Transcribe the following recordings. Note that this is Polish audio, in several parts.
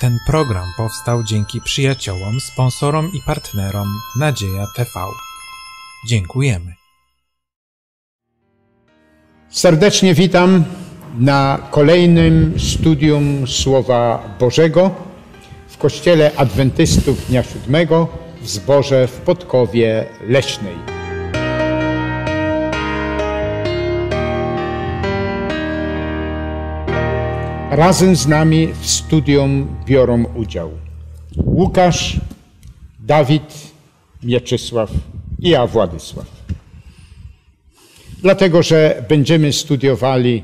Ten program powstał dzięki przyjaciołom, sponsorom i partnerom Nadzieja TV. Dziękujemy. Serdecznie witam na kolejnym studium Słowa Bożego w Kościele Adwentystów Dnia Siódmego w zborze w Podkowie Leśnej. Razem z nami w studium biorą udział Łukasz, Dawid, Mieczysław i ja, Władysław. Dlatego, że będziemy studiowali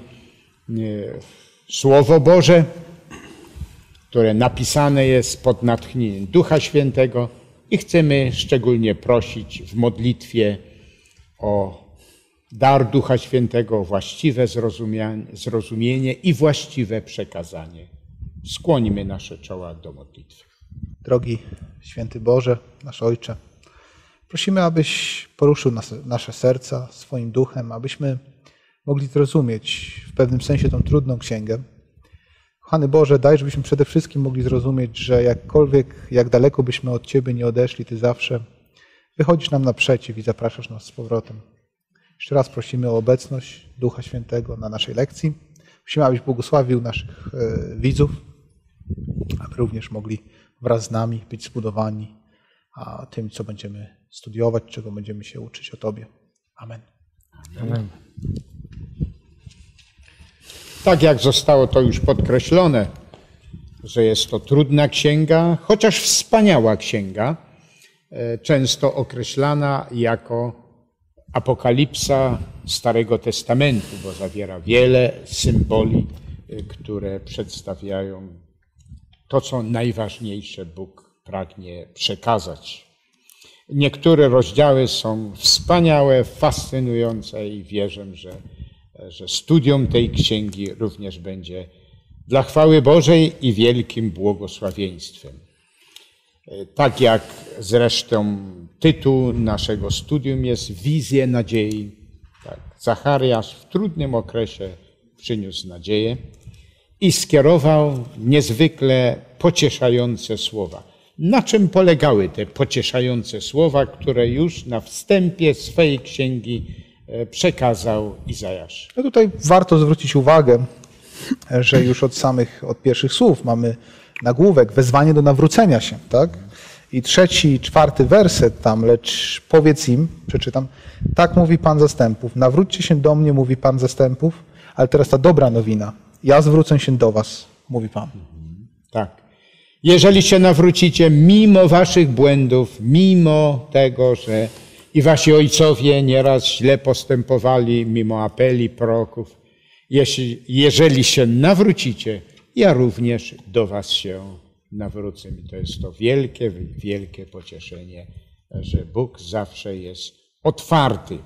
Słowo Boże, które napisane jest pod natchnieniem Ducha Świętego i chcemy szczególnie prosić w modlitwie o dar Ducha Świętego, właściwe zrozumienie i właściwe przekazanie. Skłonimy nasze czoła do modlitwy. Drogi Święty Boże, nasz Ojcze, prosimy, abyś poruszył nasze serca swoim duchem, abyśmy mogli zrozumieć w pewnym sensie tą trudną księgę. Kochany Boże, daj, żebyśmy przede wszystkim mogli zrozumieć, że jak daleko byśmy od Ciebie nie odeszli, Ty zawsze wychodzisz nam naprzeciw i zapraszasz nas z powrotem. Jeszcze raz prosimy o obecność Ducha Świętego na naszej lekcji. Prosimy, abyś błogosławił naszych widzów, aby również mogli wraz z nami być zbudowani tym, co będziemy studiować, czego będziemy się uczyć o Tobie. Amen. Amen. Tak jak zostało to już podkreślone, że jest to trudna księga, chociaż wspaniała księga, często określana jako Apokalipsa Starego Testamentu, bo zawiera wiele symboli, które przedstawiają to, co najważniejsze Bóg pragnie przekazać. Niektóre rozdziały są wspaniałe, fascynujące i wierzę, że studium tej księgi również będzie dla chwały Bożej i wielkim błogosławieństwem. Tak jak zresztą tytuł naszego studium jest Wizje nadziei. Tak, Zachariasz w trudnym okresie przyniósł nadzieję i skierował niezwykle pocieszające słowa. Na czym polegały te pocieszające słowa, które już na wstępie swojej księgi przekazał Izajasz? No tutaj warto zwrócić uwagę, że już od pierwszych słów mamy nagłówek, wezwanie do nawrócenia się, tak? I 3. i 4. werset tam, lecz powiedz im, przeczytam, tak mówi Pan zastępów, nawróćcie się do mnie, mówi Pan zastępów, ale teraz ta dobra nowina, ja zwrócę się do was, mówi Pan. Tak. Jeżeli się nawrócicie mimo waszych błędów, mimo tego, że i wasi ojcowie nieraz źle postępowali, mimo apeli proroków, jeżeli się nawrócicie, ja również do was się nawrócę. I to jest to wielkie, wielkie pocieszenie, że Bóg zawsze jest otwarty.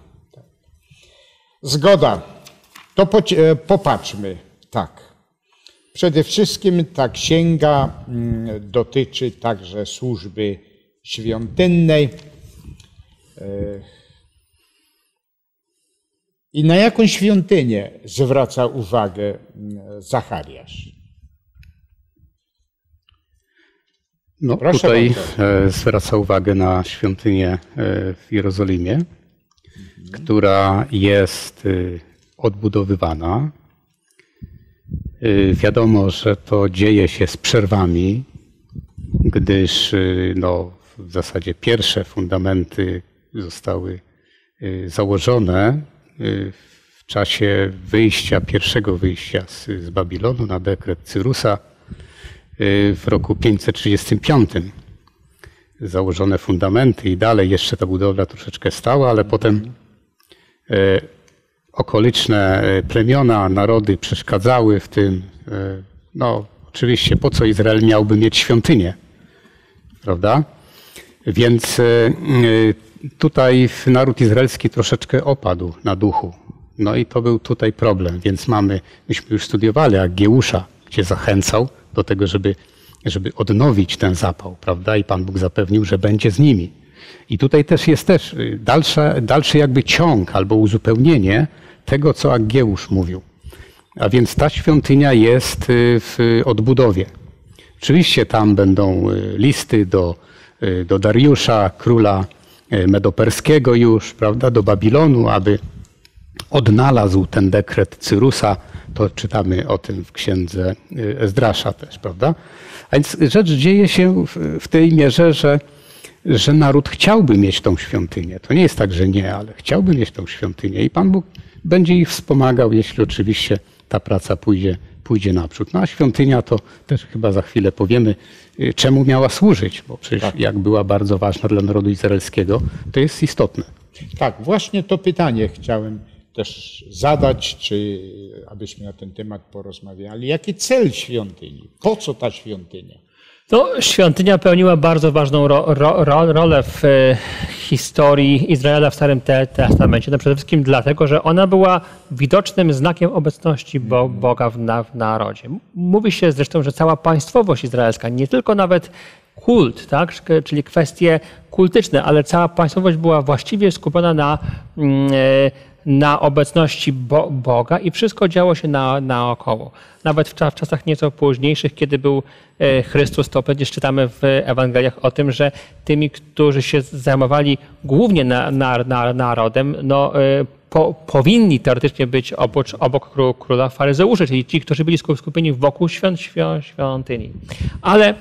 Zgoda. To popatrzmy tak. Przede wszystkim ta księga dotyczy także służby świątynnej. I na jaką świątynię zwraca uwagę Zachariasz? No, tutaj zwraca uwagę na świątynię w Jerozolimie, która jest odbudowywana. Wiadomo, że to dzieje się z przerwami, gdyż w zasadzie pierwsze fundamenty zostały założone w czasie pierwszego wyjścia z Babilonu na dekret Cyrusa w roku 535. Założone fundamenty i dalej jeszcze ta budowla troszeczkę stała, ale potem okoliczne plemiona, narody przeszkadzały w tym. Oczywiście po co Izrael miałby mieć świątynię, prawda? Więc tutaj naród izraelski troszeczkę opadł na duchu. No i to był tutaj problem. Więc myśmy już studiowali Aggeusza, gdzie zachęcał do tego, żeby odnowić ten zapał, prawda? I Pan Bóg zapewnił, że będzie z nimi. I tutaj też jest dalszy jakby ciąg albo uzupełnienie tego, co Aggeusz mówił. A więc ta świątynia jest w odbudowie. Oczywiście tam będą listy do Dariusza, króla medoperskiego już, prawda, do Babilonu, aby odnalazł ten dekret Cyrusa. To czytamy o tym w księdze Ezdrasza też, prawda? A więc rzecz dzieje się w tej mierze, że naród chciałby mieć tą świątynię. To nie jest tak, że nie, ale chciałby mieć tą świątynię i Pan Bóg będzie ich wspomagał, jeśli oczywiście ta praca pójdzie naprzód. No a świątynia to też chyba za chwilę powiemy, czemu miała służyć, bo przecież jak była bardzo ważna dla narodu izraelskiego, to jest istotne. Tak, właśnie to pytanie chciałem też zadać, czy abyśmy na ten temat porozmawiali. Jaki cel świątyni? Po co ta świątynia? No, świątynia pełniła bardzo ważną rolę w historii Izraela w Starym Testamencie. No przede wszystkim dlatego, że ona była widocznym znakiem obecności Boga w narodzie. Mówi się zresztą, że cała państwowość izraelska, nie tylko nawet kult, tak, czyli kwestie kultyczne, ale cała państwowość była właściwie skupiona na obecności Boga i wszystko działo się naokoło. Nawet w czasach nieco późniejszych, kiedy był Chrystus, to przecież czytamy w Ewangeliach o tym, że tymi, którzy się zajmowali głównie narodem, no, powinni teoretycznie być obok króla faryzeusze, czyli ci, którzy byli skupieni wokół świątyni. Ale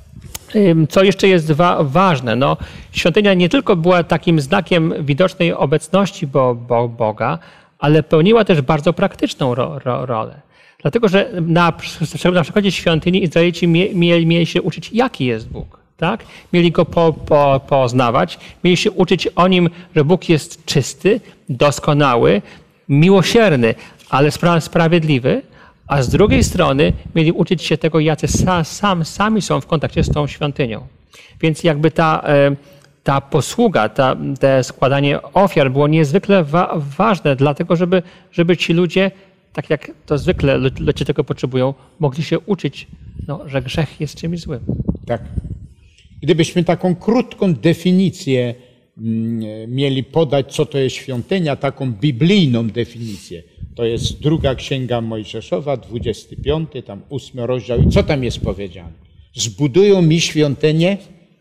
co jeszcze jest ważne, no, świątynia nie tylko była takim znakiem widocznej obecności Boga, ale pełniła też bardzo praktyczną rolę. Dlatego, że na przykładzie świątyni Izraelici mieli się uczyć, jaki jest Bóg. Tak? Mieli go poznawać, mieli się uczyć o nim, że Bóg jest czysty, doskonały, miłosierny, ale sprawiedliwy. A z drugiej strony mieli uczyć się tego, jacy sami są w kontakcie z tą świątynią. Więc jakby ta posługa, te składanie ofiar było niezwykle ważne, dlatego żeby ci ludzie, tak jak to zwykle ludzie tego potrzebują, mogli się uczyć, no, że grzech jest czymś złym. Tak. Gdybyśmy taką krótką definicję mieli podać, co to jest świątynia, taką biblijną definicję. To jest 2 Księga Mojżeszowa, 25, tam 8 rozdział. I co tam jest powiedziane? Zbudują mi świątynię,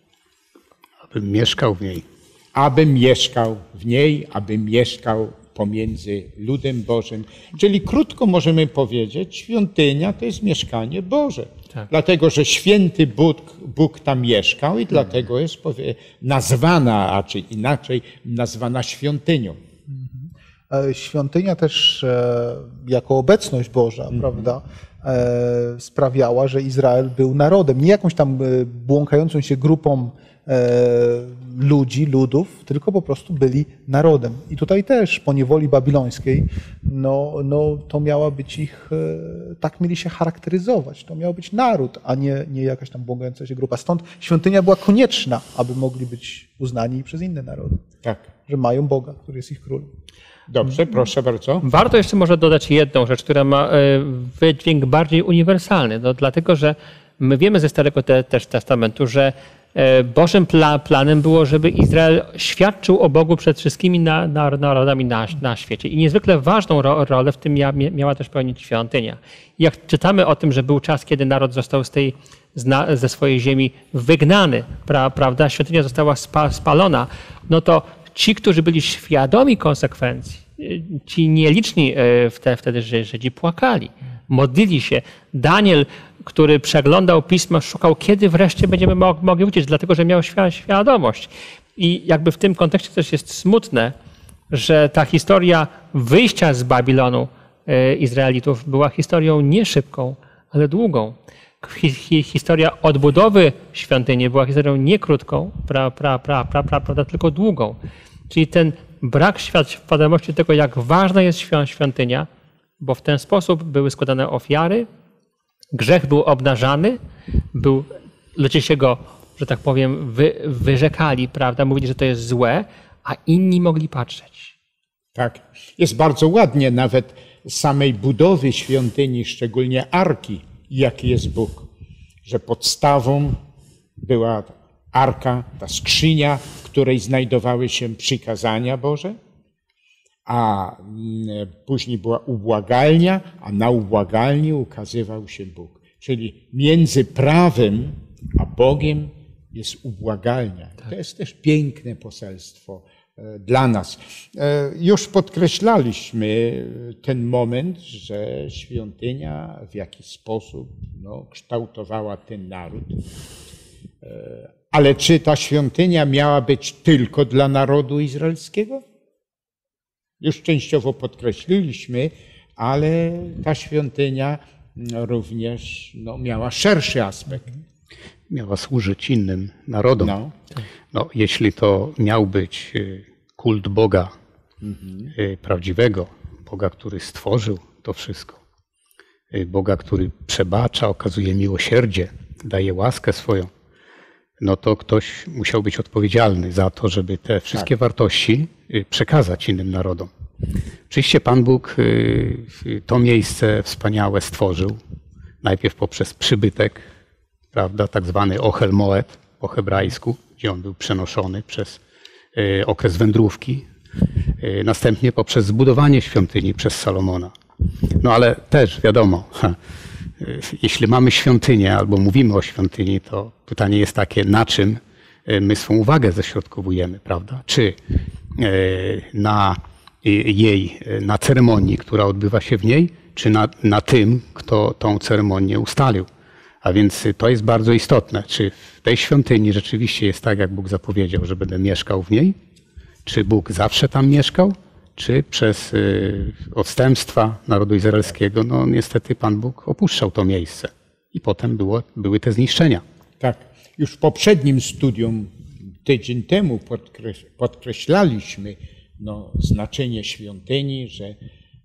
abym mieszkał w niej. Abym mieszkał w niej, abym mieszkał pomiędzy ludem Bożym. Czyli krótko możemy powiedzieć, świątynia to jest mieszkanie Boże. Tak. Dlatego, że święty Bóg tam mieszkał i dlatego jest nazwana, a czy inaczej nazwana świątynią. Świątynia też jako obecność Boża, prawda, sprawiała, że Izrael był narodem, nie jakąś tam błąkającą się grupą ludów, tylko po prostu byli narodem. I tutaj też po niewoli babilońskiej, no to miała być ich, tak mieli się charakteryzować. To miał być naród, a nie jakaś tam błąkająca się grupa. Stąd świątynia była konieczna, aby mogli być uznani przez inne narody. Tak. Że mają Boga, który jest ich królem. Dobrze, proszę bardzo. Warto jeszcze może dodać jedną rzecz, która ma wydźwięk bardziej uniwersalny. No, dlatego, że my wiemy ze Starego Testamentu, że Bożym planem było, żeby Izrael świadczył o Bogu przed wszystkimi narodami na świecie. I niezwykle ważną rolę w tym miała też pełnić świątynia. Jak czytamy o tym, że był czas, kiedy naród został ze swojej ziemi wygnany, prawda? Świątynia została spalona, no to ci, którzy byli świadomi konsekwencji, ci nieliczni wtedy Żydzi płakali, modlili się. Daniel, który przeglądał pisma, szukał, kiedy wreszcie będziemy mogli uciec, dlatego że miał świadomość. I jakby w tym kontekście też jest smutne, że ta historia wyjścia z Babilonu Izraelitów była historią nie szybką, ale długą. Historia odbudowy świątyni była historią nie krótką, prawda, tylko długą. Czyli ten brak świadomości tego, jak ważna jest świątynia, bo w ten sposób były składane ofiary, grzech był obnażany, ludzie się go, że tak powiem, wyrzekali, prawda, mówili, że to jest złe, a inni mogli patrzeć. Tak, jest bardzo ładnie nawet samej budowy świątyni, szczególnie arki, jaki jest Bóg, że podstawą była arka, ta skrzynia, w której znajdowały się przykazania Boże, a później była ubłagalnia, a na ubłagalni ukazywał się Bóg. Czyli między prawem a Bogiem jest ubłagalnia. To jest też piękne poselstwo dla nas. Już podkreślaliśmy ten moment, że świątynia w jakiś sposób kształtowała ten naród. Ale czy ta świątynia miała być tylko dla narodu izraelskiego? Już częściowo podkreśliliśmy, ale ta świątynia również miała szerszy aspekt. Miała służyć innym narodom. Jeśli to miał być kult Boga prawdziwego, Boga, który stworzył to wszystko, Boga, który przebacza, okazuje miłosierdzie, daje łaskę swoją, to ktoś musiał być odpowiedzialny za to, żeby te wszystkie wartości przekazać innym narodom. Oczywiście Pan Bóg to miejsce wspaniałe stworzył, najpierw poprzez przybytek, prawda, tak zwany Ohel Moed po hebrajsku, gdzie on był przenoszony przez okres wędrówki, następnie poprzez zbudowanie świątyni przez Salomona. Ale też wiadomo, jeśli mamy świątynię albo mówimy o świątyni, to pytanie jest takie, na czym my swą uwagę ześrodkowujemy, prawda? Czy na ceremonii, która odbywa się w niej, czy na tym, kto tą ceremonię ustalił. A więc to jest bardzo istotne. Czy w tej świątyni rzeczywiście jest tak, jak Bóg zapowiedział, że będę mieszkał w niej? Czy Bóg zawsze tam mieszkał? Czy przez odstępstwa narodu izraelskiego, niestety Pan Bóg opuszczał to miejsce. I potem były te zniszczenia. Tak. Już w poprzednim studium tydzień temu podkreślaliśmy znaczenie świątyni, że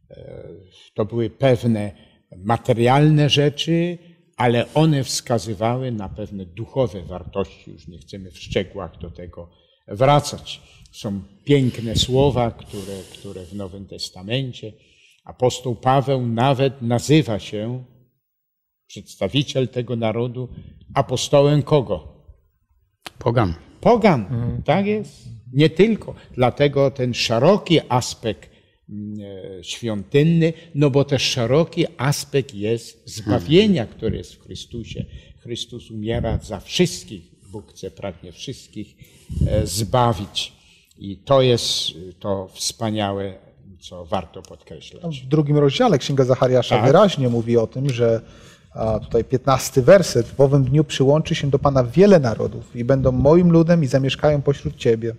to były pewne materialne rzeczy, ale one wskazywały na pewne duchowe wartości. Już nie chcemy w szczegółach do tego wracać. Są piękne słowa, które w Nowym Testamencie apostoł Paweł nawet nazywa się, przedstawiciel tego narodu, apostołem kogo? Pogan. Pogan, tak jest. Nie tylko. Dlatego ten szeroki aspekt świątynny, bo też szeroki aspekt jest zbawienia, które jest w Chrystusie. Chrystus umiera za wszystkich. Bóg pragnie wszystkich zbawić. I to jest to wspaniałe, co warto podkreślać. W 2 rozdziale Księga Zachariasza wyraźnie mówi o tym, że tutaj 15 werset, w owym dniu przyłączy się do Pana wiele narodów i będą moim ludem i zamieszkają pośród Ciebie.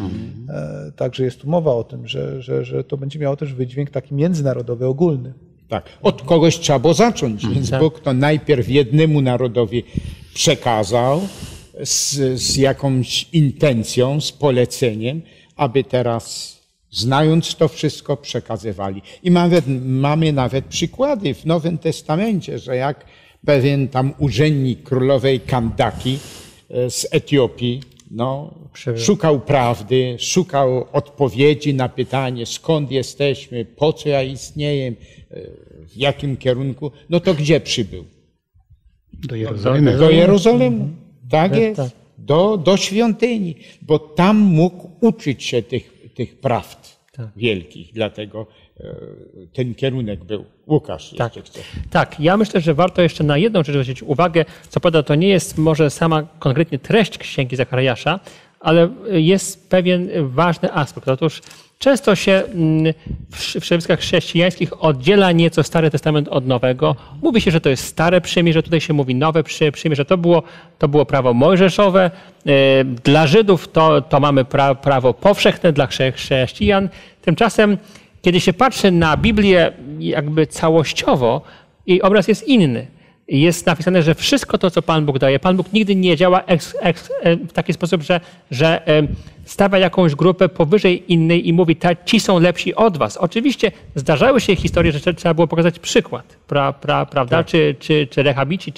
Także jest tu mowa o tym, że to będzie miało też wydźwięk taki międzynarodowy, ogólny. Tak, od kogoś trzeba było zacząć, więc Bóg to najpierw jednemu narodowi przekazał z jakąś intencją, z poleceniem, aby teraz, znając to wszystko, przekazywali. I mamy nawet przykłady w Nowym Testamencie, że jak pewien tam urzędnik królowej Kandaki z Etiopii szukał prawdy, szukał odpowiedzi na pytanie, skąd jesteśmy, po co ja istnieję, w jakim kierunku, to gdzie przybył? Do Jerozolimy. Do Jerozolimu, tak jest. Do świątyni, bo tam mógł uczyć się tych prawd wielkich, dlatego ten kierunek był. Łukasz jeszcze chce. Tak, ja myślę, że warto jeszcze na jedną rzecz zwrócić uwagę. Co prawda to nie jest może sama konkretnie treść Księgi Zachariasza, ale jest pewien ważny aspekt. Otóż często się w środowiskach chrześcijańskich oddziela nieco Stary Testament od Nowego. Mówi się, że to jest Stare Przymierze, tutaj się mówi Nowe Przymierze. To było prawo mojżeszowe. Dla Żydów to mamy prawo powszechne, dla chrześcijan. Tymczasem, kiedy się patrzy na Biblię jakby całościowo, jej obraz jest inny. Jest napisane, że wszystko to, co Pan Bóg daje, Pan Bóg nigdy nie działa w taki sposób, że stawia jakąś grupę powyżej innej i mówi, ci są lepsi od was. Oczywiście zdarzały się historie, że trzeba było pokazać przykład, prawda? Tak. Czy Rehabici,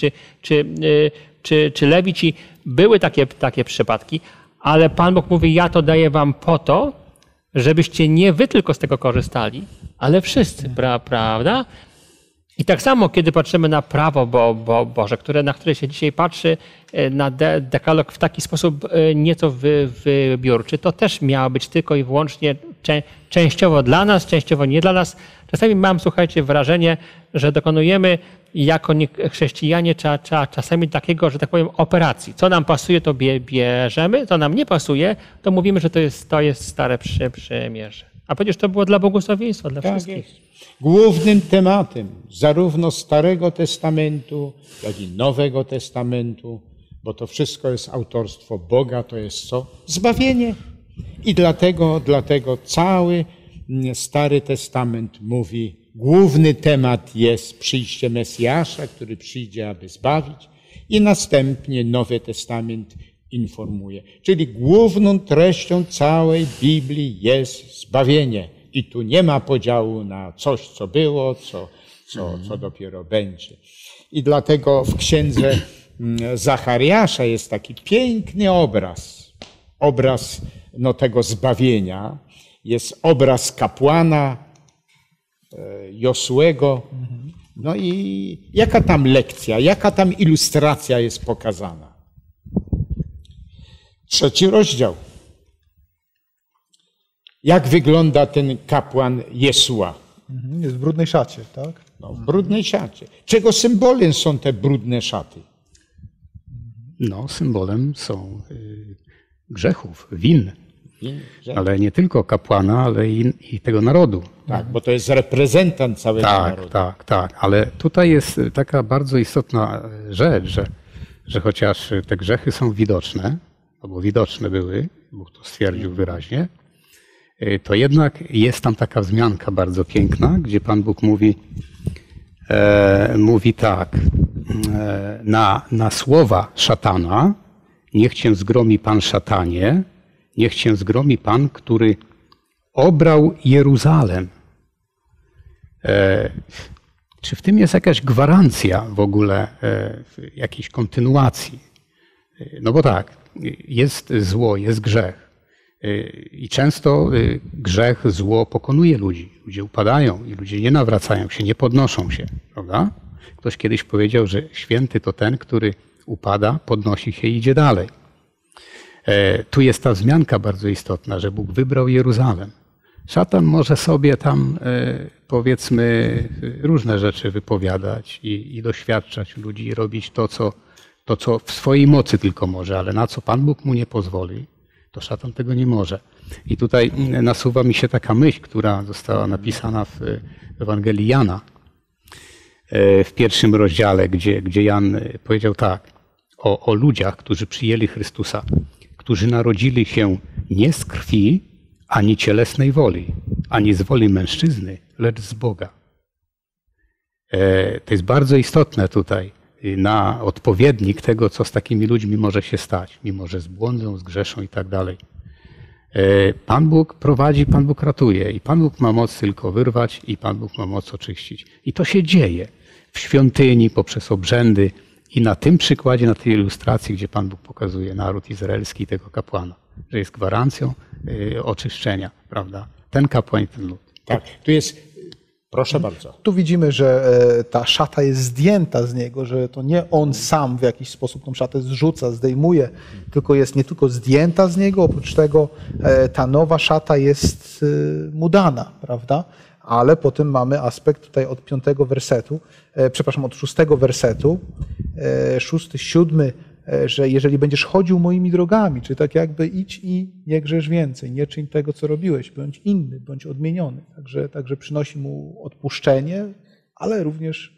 czy Lewici. Były takie przypadki, ale Pan Bóg mówi, ja to daję wam po to, żebyście nie wy tylko z tego korzystali, ale wszyscy, prawda? I tak samo, kiedy patrzymy na prawo Boże, na które się dzisiaj patrzy, na dekalog w taki sposób nieco wybiórczy, to też miało być tylko i wyłącznie częściowo dla nas, częściowo nie dla nas. Czasami mam, słuchajcie, wrażenie, że dokonujemy jako chrześcijanie czasami takiego, że tak powiem, operacji. Co nam pasuje, to bierzemy, co nam nie pasuje, to mówimy, że to jest stare przymierze. A przecież to było dla błogosławieństwa, dla wszystkich. Jest. Głównym tematem zarówno Starego Testamentu, jak i Nowego Testamentu, bo to wszystko jest autorstwo Boga, to jest co? Zbawienie. I dlatego cały Stary Testament mówi, główny temat jest przyjście Mesjasza, który przyjdzie, aby zbawić, i następnie Nowy Testament informuje. Czyli główną treścią całej Biblii jest zbawienie. I tu nie ma podziału na coś, co było, co dopiero będzie. I dlatego w księdze Zachariasza jest taki piękny obraz tego zbawienia. Jest obraz kapłana Josuego. No i jaka tam lekcja, jaka tam ilustracja jest pokazana? 3 rozdział. Jak wygląda ten kapłan Jesua? Jest w brudnej szacie, tak? No, w brudnej szacie. Czego symbolem są te brudne szaty? No, symbolem są grzechów, win. Ale nie tylko kapłana, ale i tego narodu. Tak, bo to jest reprezentant całego narodu. Tak. Ale tutaj jest taka bardzo istotna rzecz, że chociaż te grzechy są widoczne, albo widoczne były, Bóg to stwierdził wyraźnie, to jednak jest tam taka wzmianka bardzo piękna, gdzie Pan Bóg mówi tak, na słowa szatana, niech cię zgromi Pan szatanie, niech cię zgromi Pan, który obrał Jeruzalem. Czy w tym jest jakaś gwarancja w ogóle jakiejś kontynuacji? No bo tak, jest zło, jest grzech. I często grzech, zło pokonuje ludzi. Ludzie upadają i ludzie nie nawracają się, nie podnoszą się, prawda? Ktoś kiedyś powiedział, że święty to ten, który upada, podnosi się i idzie dalej. Tu jest ta wzmianka bardzo istotna, że Bóg wybrał Jeruzalem. Szatan może sobie tam, powiedzmy, różne rzeczy wypowiadać i doświadczać ludzi i robić to, co w swojej mocy tylko może, ale na co Pan Bóg mu nie pozwoli, to szatan tego nie może. I tutaj nasuwa mi się taka myśl, która została napisana w Ewangelii Jana, w 1 rozdziale, gdzie Jan powiedział tak, o ludziach, którzy przyjęli Chrystusa, którzy narodzili się nie z krwi, ani cielesnej woli, ani z woli mężczyzny, lecz z Boga. To jest bardzo istotne tutaj, na odpowiednik tego, co z takimi ludźmi może się stać, mimo że zbłądzą, zgrzeszą i tak dalej. Pan Bóg prowadzi, Pan Bóg ratuje i Pan Bóg ma moc tylko wyrwać i Pan Bóg ma moc oczyścić. I to się dzieje w świątyni, poprzez obrzędy i na tym przykładzie, na tej ilustracji, gdzie Pan Bóg pokazuje naród izraelski i tego kapłana, że jest gwarancją oczyszczenia, prawda? Ten kapłan i ten lud. Tak, tu jest... Proszę bardzo. Tu widzimy, że ta szata jest zdjęta z niego, że to nie on sam w jakiś sposób tą szatę zrzuca, zdejmuje, tylko jest nie tylko zdjęta z niego, oprócz tego ta nowa szata jest mu dana, prawda? Ale potem mamy aspekt tutaj od 5 wersetu, od 6 wersetu, 6, 7, że jeżeli będziesz chodził moimi drogami, czyli tak jakby idź i nie grzesz więcej, nie czyń tego, co robiłeś, bądź inny, bądź odmieniony. Także przynosi mu odpuszczenie, ale również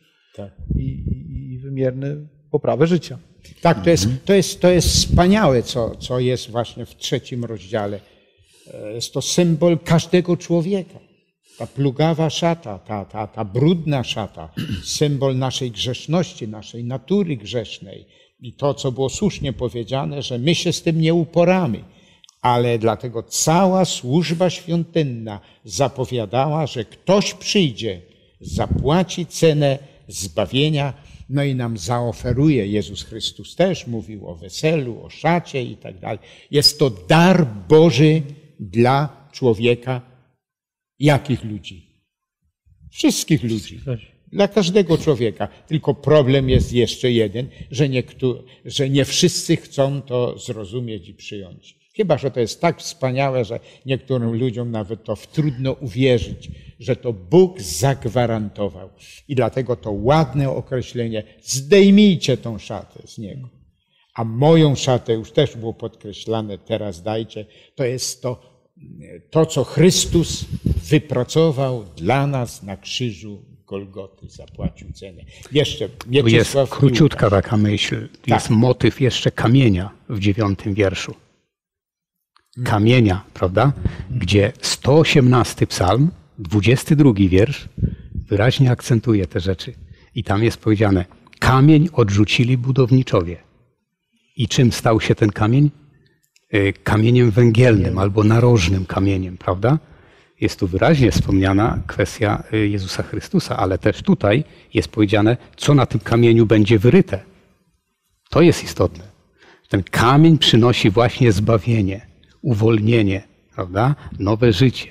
i wymierne poprawę życia. Tak, to jest wspaniałe, co jest właśnie w 3 rozdziale. Jest to symbol każdego człowieka. Ta plugawa szata, ta brudna szata, symbol naszej grzeszności, naszej natury grzesznej. I to, co było słusznie powiedziane, że my się z tym nie uporamy. Ale dlatego cała służba świątynna zapowiadała, że ktoś przyjdzie, zapłaci cenę zbawienia, no i nam zaoferuje. Jezus Chrystus też mówił o weselu, o szacie i tak dalej. Jest to dar Boży dla człowieka. Jakich ludzi? Wszystkich ludzi. Dla każdego człowieka. Tylko problem jest jeszcze jeden, że nie wszyscy chcą to zrozumieć i przyjąć. Chyba że to jest tak wspaniałe, że niektórym ludziom nawet to trudno uwierzyć, że to Bóg zagwarantował. I dlatego to ładne określenie, zdejmijcie tą szatę z Niego. A moją szatę, już też było podkreślane, teraz dajcie, to jest to, co Chrystus wypracował dla nas na krzyżu Golgoty, zapłacił cenę. Jeszcze Tu jest króciutka taka myśl, jest motyw jeszcze kamienia w 9 wierszu. Kamienia, prawda? Gdzie 118 psalm, 22 wiersz wyraźnie akcentuje te rzeczy. I tam jest powiedziane, kamień odrzucili budowniczowie. I czym stał się ten kamień? Kamieniem węgielnym albo narożnym kamieniem, prawda? Jest tu wyraźnie wspomniana kwestia Jezusa Chrystusa, ale też tutaj jest powiedziane, co na tym kamieniu będzie wyryte. To jest istotne. Ten kamień przynosi właśnie zbawienie, uwolnienie, prawda? Nowe życie.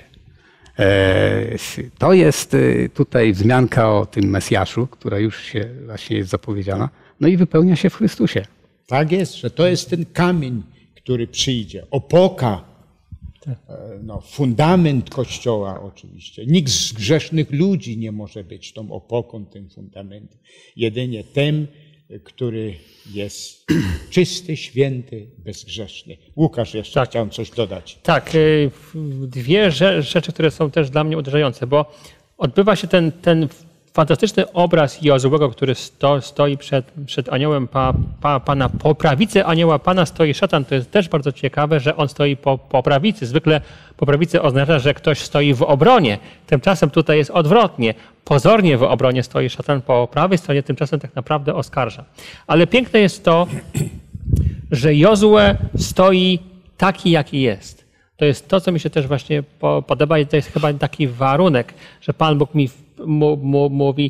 To jest tutaj wzmianka o tym Mesjaszu, która już się właśnie jest zapowiedziana, no i wypełnia się w Chrystusie. Tak jest, że to jest ten kamień, który przyjdzie. Opoka, fundament Kościoła oczywiście. Nikt z grzesznych ludzi nie może być tą opoką, tym fundamentem. Jedynie ten, który jest czysty, święty, bezgrzeszny. Łukasz, jeszcze chciałem coś dodać. Tak, dwie rzeczy, które są też dla mnie uderzające, bo odbywa się ten fantastyczny obraz Jozłego, który stoi przed aniołem Pana. Po prawicy anioła Pana stoi szatan. To jest też bardzo ciekawe, że on stoi po prawicy. Zwykle po prawicy oznacza, że ktoś stoi w obronie. Tymczasem tutaj jest odwrotnie. Pozornie w obronie stoi szatan po prawej stronie, tymczasem tak naprawdę oskarża. Ale piękne jest to, że Jozue stoi taki, jaki jest. To jest to, co mi się też właśnie podoba i to jest chyba taki warunek, że Pan Bóg mi mówi,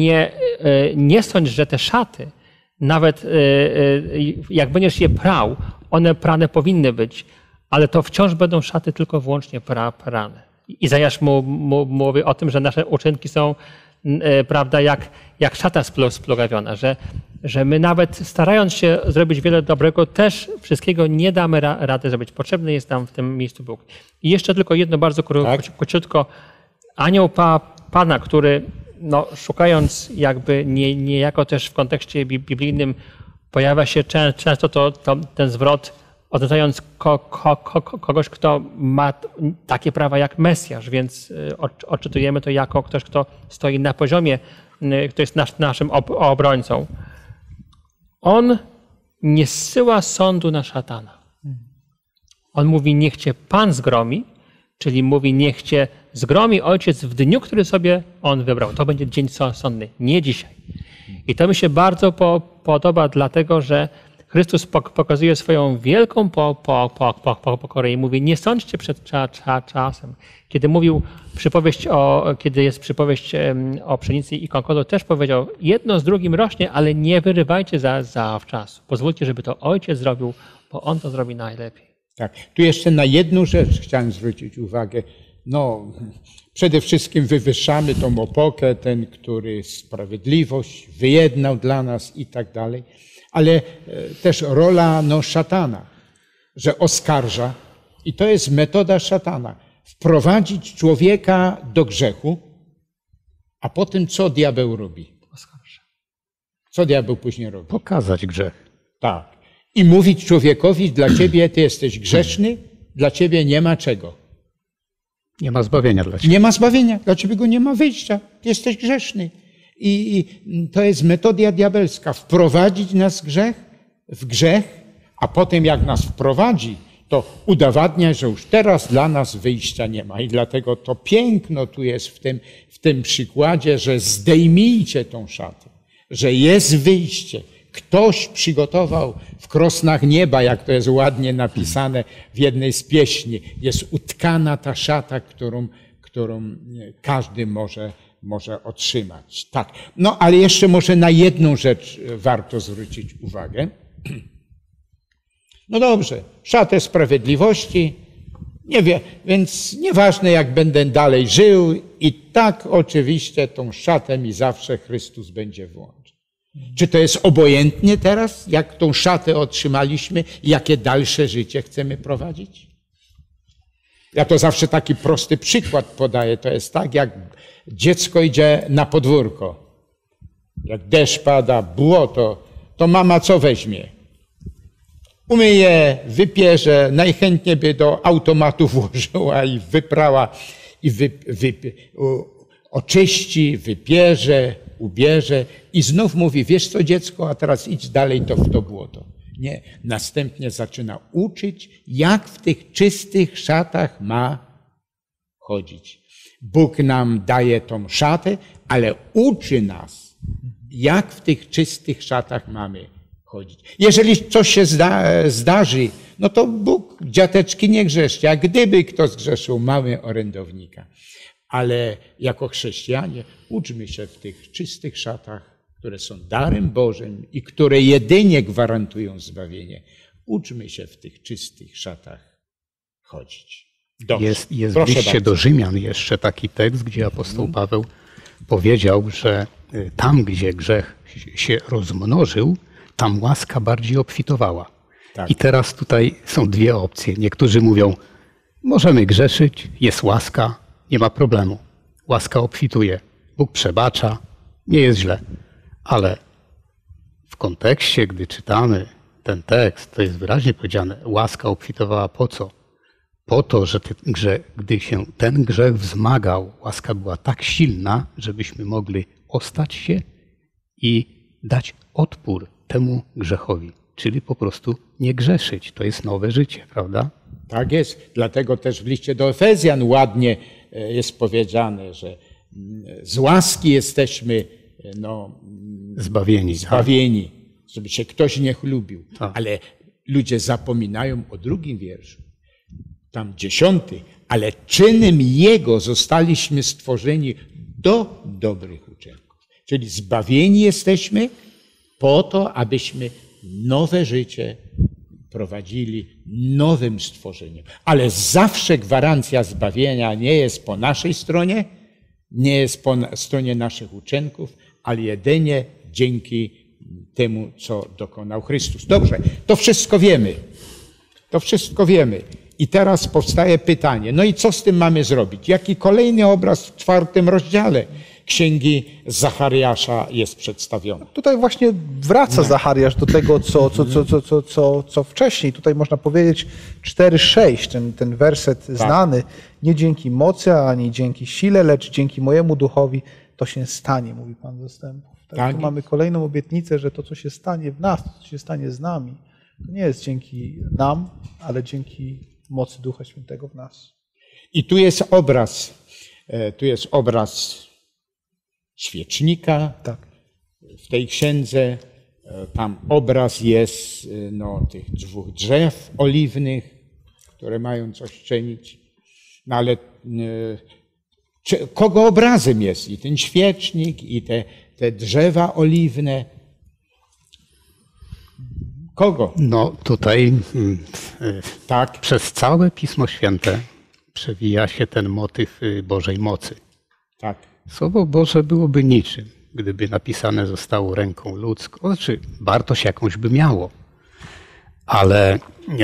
nie sądź, że te szaty, nawet jak będziesz je prał, one prane powinny być, ale to wciąż będą szaty tylko wyłącznie prane. Izajasz mówi o tym, że nasze uczynki są, prawda, jak szata splugawiona, że my nawet starając się zrobić wiele dobrego, też wszystkiego nie damy rady zrobić. Potrzebny jest nam w tym miejscu Bóg. I jeszcze tylko jedno bardzo króciutko. Anioł Pana, który szukając jakby niejako też w kontekście biblijnym pojawia się często ten zwrot oznaczając kogoś, kto ma takie prawa jak Mesjasz, więc odczytujemy to jako ktoś, kto stoi na poziomie, kto jest naszym obrońcą. On nie zsyła sądu na szatana. On mówi, niech cię Pan zgromi, czyli mówi, niech cię zgromi Ojciec w dniu, który sobie On wybrał. To będzie dzień sądny, nie dzisiaj. I to mi się bardzo podoba, dlatego że Chrystus pokazuje swoją wielką pokorę i mówi, nie sądźcie przed czasem. Kiedy jest przypowieść o pszenicy i konkodu, też powiedział, jedno z drugim rośnie, ale nie wyrywajcie zawczasu. Pozwólcie, żeby to Ojciec zrobił, bo On to zrobi najlepiej. Tak, tu jeszcze na jedną rzecz chciałem zwrócić uwagę. Przede wszystkim wywyższamy tą opokę, ten, który sprawiedliwość wyjednał dla nas i tak dalej, ale też rola szatana, że oskarża i to jest metoda szatana. Wprowadzić człowieka do grzechu, a potem co diabeł robi? Oskarża. Co diabeł później robi? Pokazać grzech. Tak. I mówić człowiekowi, dla ciebie ty jesteś grzeszny, dla ciebie nie ma czego. Nie ma zbawienia dla ciebie. Nie ma zbawienia, dla ciebie go nie ma wyjścia, ty jesteś grzeszny. I to jest metoda diabelska, wprowadzić nas w grzech, a potem jak nas wprowadzi, to udowadnia, że już teraz dla nas wyjścia nie ma. I dlatego to piękno tu jest w tym przykładzie, że zdejmijcie tą szatę, że jest wyjście. Ktoś przygotował w krosnach nieba, jak to jest ładnie napisane w jednej z pieśni. Jest utkana ta szata, którą każdy może otrzymać. Tak. Ale jeszcze może na jedną rzecz warto zwrócić uwagę. Dobrze, szatę sprawiedliwości, więc nieważne jak będę dalej żył i tak oczywiście tą szatę mi zawsze Chrystus będzie włączył. Czy to jest obojętnie teraz, jak tą szatę otrzymaliśmy i jakie dalsze życie chcemy prowadzić? Ja to zawsze taki prosty przykład podaję. To jest tak, jak dziecko idzie na podwórko. Jak deszcz pada, błoto, to mama co weźmie? Umyje, wypierze, najchętniej by do automatu włożyła i wyprała, i oczyści, wypierze, ubierze i znów mówi, wiesz co dziecko, a teraz idź dalej w to błoto. Nie, następnie zaczyna uczyć, jak w tych czystych szatach ma chodzić. Bóg nam daje tą szatę, ale uczy nas, jak w tych czystych szatach mamy chodzić. Jeżeli coś się zdarzy, no to Bóg, dziateczki, nie grzeszcie, a gdyby kto zgrzeszył, mamy orędownika. Ale jako chrześcijanie uczmy się w tych czystych szatach, które są darem Bożym i które jedynie gwarantują zbawienie. Uczmy się w tych czystych szatach chodzić. Dobrze. Jest w liście do Rzymian jeszcze taki tekst, gdzie apostoł Paweł powiedział, że tam, gdzie grzech się rozmnożył, tam łaska bardziej obfitowała. Tak. I teraz tutaj są dwie opcje. Niektórzy mówią, możemy grzeszyć, jest łaska, nie ma problemu. Łaska obfituje, Bóg przebacza, nie jest źle. Ale w kontekście, gdy czytamy ten tekst, to jest wyraźnie powiedziane, łaska obfitowała po co? Po to, że gdy się ten grzech wzmagał, łaska była tak silna, żebyśmy mogli ostać się i dać odpór temu grzechowi. Czyli po prostu nie grzeszyć. To jest nowe życie, prawda? Tak jest. Dlatego też w liście do Efezjan ładnie jest powiedziane, że z łaski jesteśmy zbawieni. Zbawieni, żeby się ktoś nie chlubił. Tak. Ale ludzie zapominają o drugim wierszu. Tam 10. Ale czynem Jego zostaliśmy stworzeni do dobrych uczynków. Czyli zbawieni jesteśmy po to, abyśmy nowe życie prowadzili nowym stworzeniem. Ale zawsze gwarancja zbawienia nie jest po naszej stronie, nie jest po stronie naszych uczynków, ale jedynie dzięki temu, co dokonał Chrystus. Dobrze, to wszystko wiemy. To wszystko wiemy. I teraz powstaje pytanie, no i co z tym mamy zrobić? Jaki kolejny obraz w 4 rozdziale Księgi Zachariasza jest przedstawiony? Tutaj właśnie wraca Zachariasz do tego, co wcześniej. Tutaj można powiedzieć 4:6, ten werset znany. Nie dzięki mocy, ani dzięki sile, lecz dzięki mojemu duchowi to się stanie, mówi Pan zastępów. Tak? Tu mamy kolejną obietnicę, że to, co się stanie w nas, to, co się stanie z nami, to nie jest dzięki nam, ale dzięki mocy Ducha Świętego w nas. I tu jest obraz świecznika w tej księdze. Tam obraz jest tych 2 drzew oliwnych, które mają coś czynić. No ale kogo obrazem jest? I ten świecznik, i te drzewa oliwne. Kogo? No tutaj przez całe Pismo Święte przewija się ten motyw Bożej mocy. Tak. Słowo Boże byłoby niczym, gdyby napisane zostało ręką ludzką. Znaczy, wartość jakąś by miało. Ale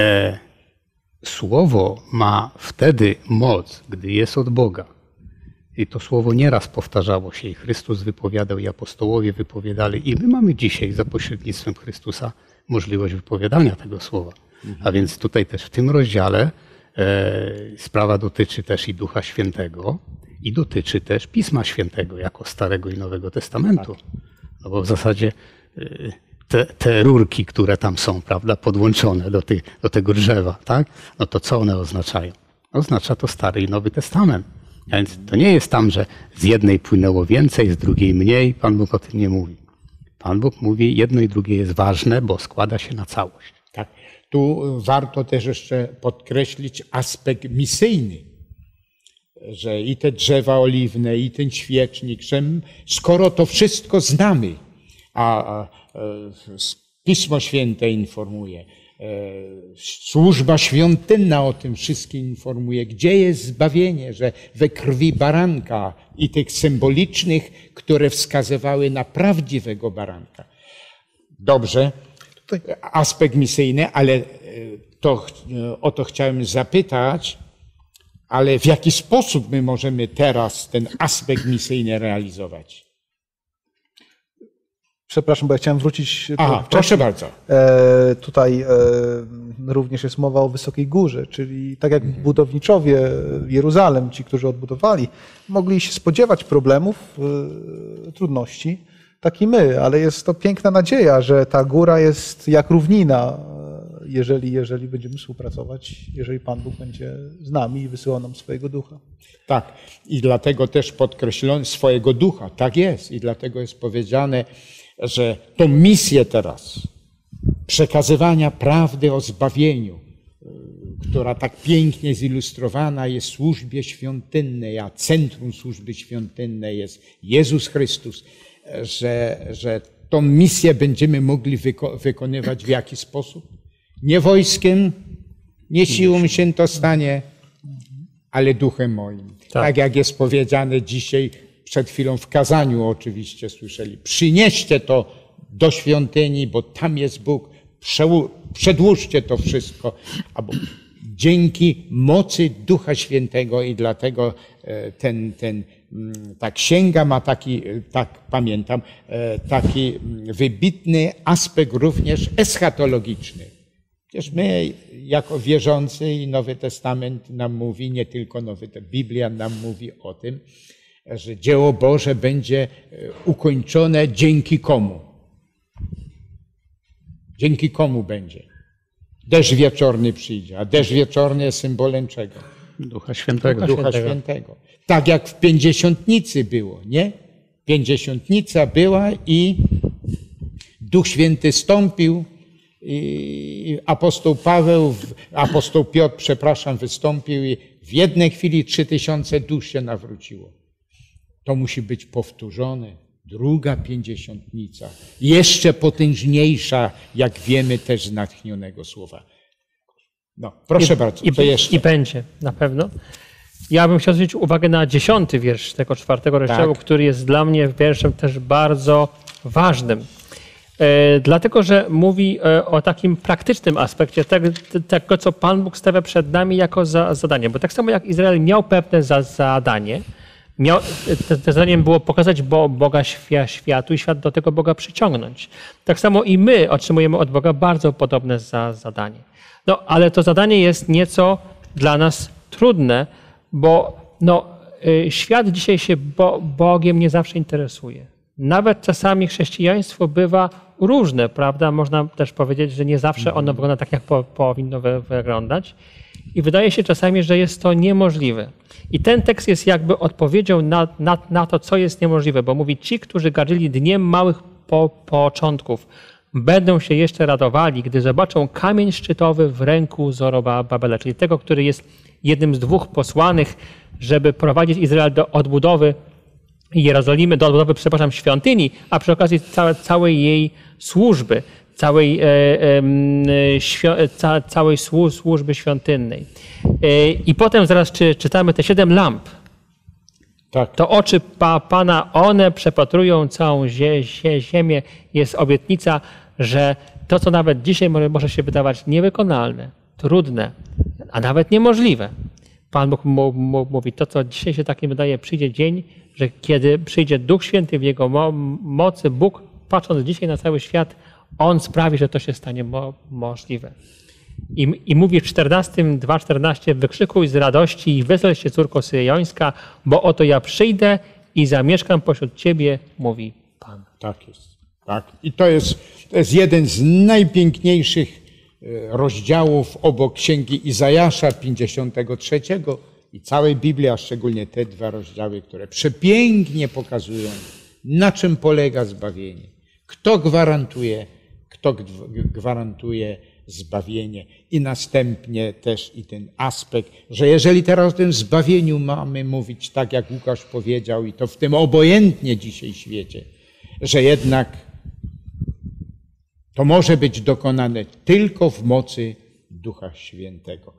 Słowo ma wtedy moc, gdy jest od Boga. I to Słowo nieraz powtarzało się i Chrystus wypowiadał, i apostołowie wypowiadali. I my mamy dzisiaj za pośrednictwem Chrystusa możliwość wypowiadania tego Słowa. A więc tutaj też w tym rozdziale sprawa dotyczy też i Ducha Świętego i dotyczy też Pisma Świętego jako Starego i Nowego Testamentu. No bo w zasadzie te rurki, które tam są, prawda, podłączone do tego drzewa, tak? No to co one oznaczają? Oznacza to Stary i Nowy Testament. A więc to nie jest tam, że z jednej płynęło więcej, z drugiej mniej. Pan Bóg o tym nie mówi. Pan Bóg mówi, jedno i drugie jest ważne, bo składa się na całość. Tak. Tu warto też jeszcze podkreślić aspekt misyjny, że i te drzewa oliwne, i ten świecznik, że skoro to wszystko znamy, a Pismo Święte informuje, służba świątynna o tym wszystkim informuje, gdzie jest zbawienie, że we krwi baranka i tych symbolicznych, które wskazywały na prawdziwego baranka. Dobrze, aspekt misyjny, ale o to chciałem zapytać, ale w jaki sposób my możemy teraz ten aspekt misyjny realizować? Przepraszam, bo ja chciałem wrócić. Proszę bardzo. Tutaj również jest mowa o Wysokiej Górze, czyli tak jak budowniczowie Jeruzalem, ci, którzy odbudowali, mogli się spodziewać problemów, trudności, tak i my, ale jest to piękna nadzieja, że ta góra jest jak równina, jeżeli będziemy współpracować, jeżeli Pan Bóg będzie z nami i wysyła nam swojego ducha. Tak, i dlatego też podkreślono swojego ducha, tak jest, i dlatego jest powiedziane, że tą misję teraz przekazywania prawdy o zbawieniu, która tak pięknie zilustrowana jest w służbie świątynnej, a centrum służby świątynnej jest Jezus Chrystus, że tą misję będziemy mogli wykonywać w jaki sposób? Nie wojskiem, nie siłą się to stanie, ale duchem moim. Tak jak jest powiedziane dzisiaj, przed chwilą w kazaniu oczywiście słyszeli. Przynieście to do świątyni, bo tam jest Bóg. Przedłóżcie to wszystko. Albo dzięki mocy Ducha Świętego i dlatego ta księga ma taki, tak pamiętam, taki wybitny aspekt również eschatologiczny. Przecież my jako wierzący i Nowy Testament nam mówi, nie tylko Biblia nam mówi o tym, że dzieło Boże będzie ukończone dzięki komu? Dzięki komu będzie? Deszcz wieczorny przyjdzie, a deszcz wieczorny jest symbolem czego? Ducha Świętego. Ducha Świętego. Tak jak w Pięćdziesiątnicy było, nie? Pięćdziesiątnica była i Duch Święty stąpił i apostoł Piotr, wystąpił i w jednej chwili 3000 dusz się nawróciło. To musi być powtórzone. Druga pięćdziesiątnica, jeszcze potężniejsza, jak wiemy też z natchnionego słowa. No, proszę bardzo, co jeszcze? I będzie, na pewno. Ja bym chciał zwrócić uwagę na 10 wiersz tego 4 rozdziału, który jest dla mnie wierszem też bardzo ważnym. Dlatego, że mówi o takim praktycznym aspekcie tego, co Pan Bóg stawia przed nami jako zadanie. Bo tak samo jak Izrael miał pewne zadanie, te zadaniem było pokazać Boga światu i świat do tego Boga przyciągnąć. Tak samo i my otrzymujemy od Boga bardzo podobne zadanie. No, ale to zadanie jest nieco dla nas trudne, bo świat dzisiaj się Bogiem nie zawsze interesuje. Nawet czasami chrześcijaństwo bywa różne, prawda? Można też powiedzieć, że nie zawsze ono wygląda tak, jak powinno wyglądać. I wydaje się czasami, że jest to niemożliwe. I ten tekst jest jakby odpowiedzią na to, co jest niemożliwe, bo mówi, ci, którzy gardzili dniem małych początków, będą się jeszcze radowali, gdy zobaczą kamień szczytowy w ręku Zorobabela, czyli tego, który jest jednym z 2 posłanych, żeby prowadzić Izrael do odbudowy Jerozolimy, do odbudowy, świątyni, a przy okazji całej jej służby, całej służby świątynnej. I potem zaraz czytamy te 7 lamp. Tak. To oczy Pana, one przepatrują całą ziemię. Jest obietnica, że to, co nawet dzisiaj może się wydawać niewykonalne, trudne, a nawet niemożliwe. Pan Bóg mówi, to, co dzisiaj się takim wydaje, przyjdzie dzień, że kiedy przyjdzie Duch Święty w Jego mocy, Bóg, patrząc dzisiaj na cały świat, On sprawi, że to się stanie możliwe. I mówi w 2:14, wykrzykuj z radości i wesel się, córko syjońska, bo oto ja przyjdę i zamieszkam pośród ciebie, mówi Pan. Tak jest. Tak. I to jest jeden z najpiękniejszych rozdziałów obok Księgi Izajasza 53 i całej Biblii, a szczególnie te 2 rozdziały, które przepięknie pokazują, na czym polega zbawienie. Kto gwarantuje zbawienie i następnie też i ten aspekt, że jeżeli teraz o tym zbawieniu mamy mówić tak, jak Łukasz powiedział i to w tym obojętnie dzisiaj świecie, że jednak to może być dokonane tylko w mocy Ducha Świętego.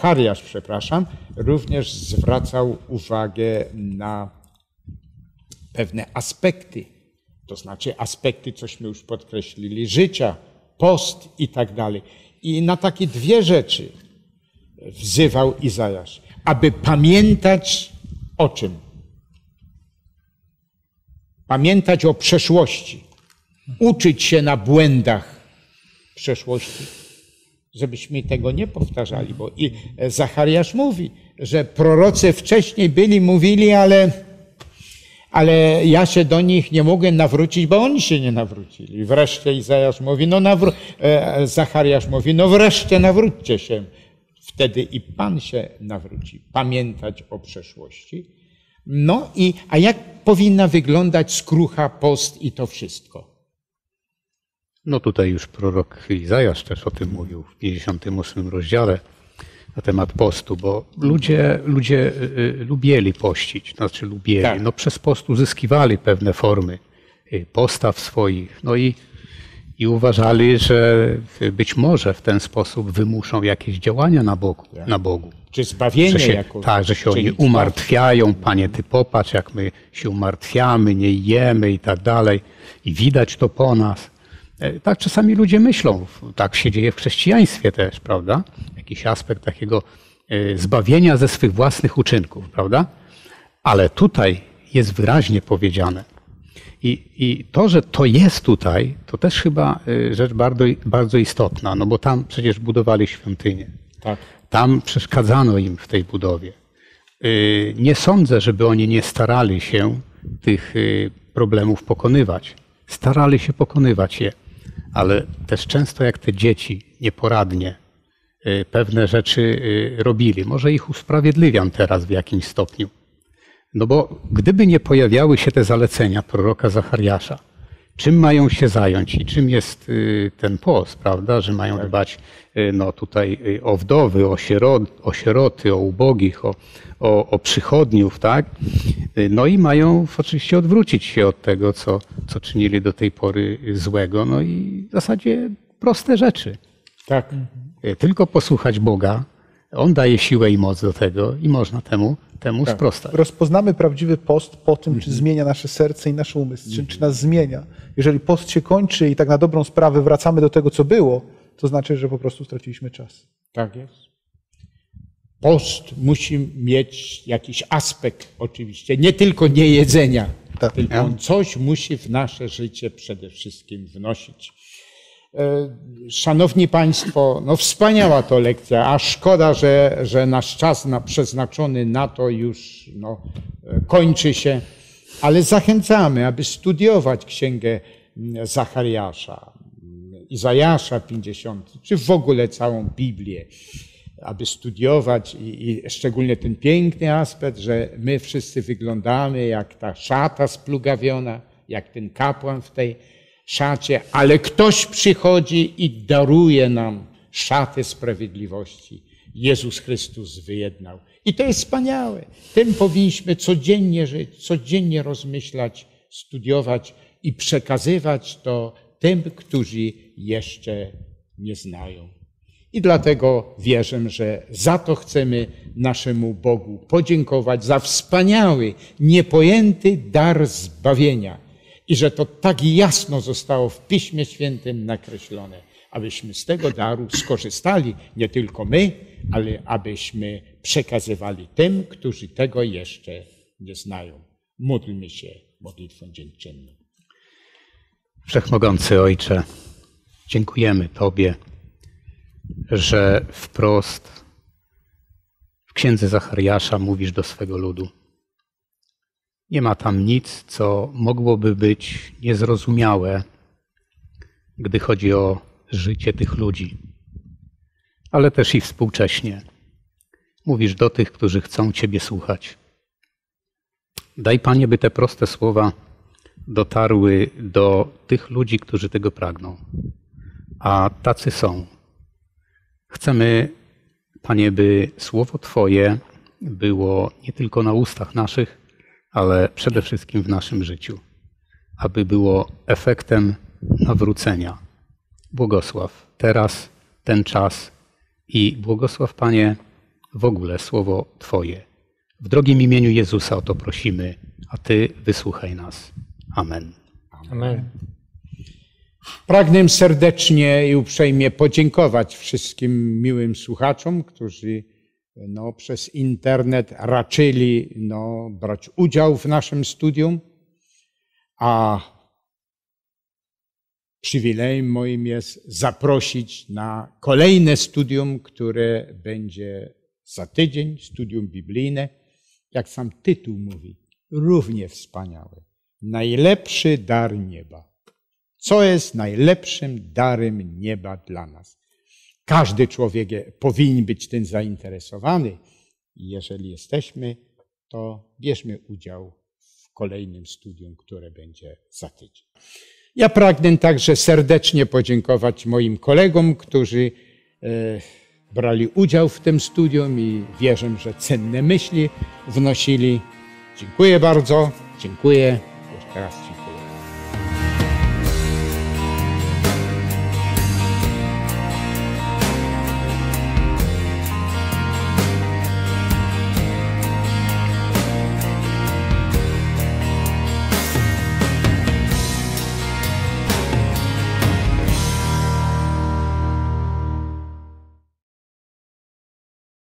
Zachariasz, również zwracał uwagę na pewne aspekty, to znaczy aspekty, cośmy już podkreślili, życia, post i tak dalej. I na takie dwie rzeczy wzywał Izajasz, aby pamiętać o czym? Pamiętać o przeszłości, uczyć się na błędach przeszłości, żebyśmy tego nie powtarzali, bo i Zachariasz mówi, że prorocy wcześniej mówili, ale ja się do nich nie mogłem nawrócić, bo oni się nie nawrócili. Wreszcie Izajasz mówi, Zachariasz mówi, wreszcie nawróćcie się. Wtedy i Pan się nawróci. Pamiętać o przeszłości. A jak powinna wyglądać skrucha, post i to wszystko? No tutaj już prorok Izajasz też o tym mówił w 58 rozdziale na temat postu, bo ludzie lubieli pościć, Tak. No przez post uzyskiwali pewne formy postaw swoich, no i uważali, że być może w ten sposób wymuszą jakieś działania na Bogu. Czy zbawienie że się oni umartwiają. Panie, Ty popatrz, jak my się umartwiamy, nie jemy i tak dalej. I widać to po nas. Tak czasami ludzie myślą. Tak się dzieje w chrześcijaństwie też, prawda? Jakiś aspekt takiego zbawienia ze swych własnych uczynków, prawda? Ale tutaj jest wyraźnie powiedziane. I to, że to jest tutaj, to też chyba rzecz bardzo, bardzo istotna, no bo tam przecież budowali świątynię. Tak. Tam przeszkadzano im w tej budowie. Nie sądzę, żeby oni nie starali się tych problemów pokonywać. Starali się pokonywać je, ale też często jak te dzieci nieporadnie pewne rzeczy robili. Może ich usprawiedliwiam teraz w jakimś stopniu. No bo gdyby nie pojawiały się te zalecenia proroka Zachariasza, czym mają się zająć i czym jest ten post, prawda, że mają dbać tutaj o wdowy, o sieroty, o ubogich, o przychodniów, tak? No i mają oczywiście odwrócić się od tego, co czynili do tej pory złego, no i w zasadzie proste rzeczy. Tak. Tylko posłuchać Boga, On daje siłę i moc do tego i można temu sprostać. Rozpoznamy prawdziwy post po tym, czy zmienia nasze serce i nasz umysł, czy nas zmienia. Jeżeli post się kończy i tak na dobrą sprawę wracamy do tego, co było, to znaczy, że po prostu straciliśmy czas. Tak jest. Post musi mieć jakiś aspekt oczywiście, nie tylko niejedzenia, tylko on coś musi w nasze życie przede wszystkim wnosić. Szanowni Państwo, wspaniała to lekcja, a szkoda, że nasz czas przeznaczony na to już kończy się, ale zachęcamy, aby studiować Księgę Zachariasza, Izajasza 50, czy w ogóle całą Biblię, aby studiować i szczególnie ten piękny aspekt, że my wszyscy wyglądamy jak ta szata splugawiona, jak ten kapłan w tej szacie, ale ktoś przychodzi i daruje nam szatę sprawiedliwości. Jezus Chrystus wyjednał. I to jest wspaniałe. Tym powinniśmy codziennie żyć, codziennie rozmyślać, studiować i przekazywać to tym, którzy jeszcze nie znają. I dlatego wierzę, że za to chcemy naszemu Bogu podziękować, za wspaniały, niepojęty dar zbawienia. I że to tak jasno zostało w Piśmie Świętym nakreślone, abyśmy z tego daru skorzystali, nie tylko my, ale abyśmy przekazywali tym, którzy tego jeszcze nie znają. Módlmy się modlitwą dziękczynną. Wszechmogący Ojcze, dziękujemy Tobie, że wprost w Księdze Zachariasza mówisz do swego ludu. Nie ma tam nic, co mogłoby być niezrozumiałe, gdy chodzi o życie tych ludzi, ale też i współcześnie. Mówisz do tych, którzy chcą Ciebie słuchać. Daj, Panie, by te proste słowa dotarły do tych ludzi, którzy tego pragną, a tacy są. Chcemy, Panie, by słowo Twoje było nie tylko na ustach naszych, ale przede wszystkim w naszym życiu, aby było efektem nawrócenia. Błogosław teraz, ten czas i błogosław, Panie, w ogóle słowo Twoje W drogim imieniu Jezusa o to prosimy, a Ty wysłuchaj nas. Amen. Amen. Pragnę serdecznie i uprzejmie podziękować wszystkim miłym słuchaczom, którzy przez internet raczyli brać udział w naszym studium, a przywilejem moim jest zaprosić na kolejne studium, które będzie za tydzień, studium biblijne, jak sam tytuł mówi, równie wspaniałe. Najlepszy dar nieba. Co jest najlepszym darem nieba dla nas? Każdy człowiek powinien być tym zainteresowany i jeżeli jesteśmy, to bierzmy udział w kolejnym studium, które będzie za tydzień. Ja pragnę także serdecznie podziękować moim kolegom, którzy brali udział w tym studium i wierzę, że cenne myśli wnosili. Dziękuję bardzo. Dziękuję. Jeszcze raz dziękuję.